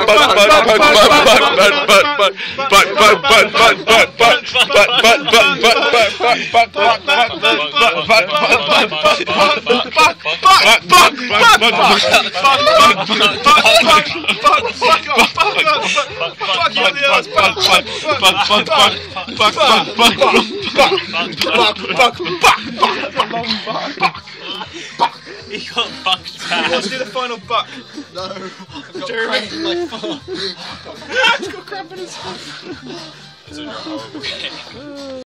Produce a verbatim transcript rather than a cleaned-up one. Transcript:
He got fucked down. Let's do the final buck. No, I've got cramp in my foot. He's got cramp in his foot.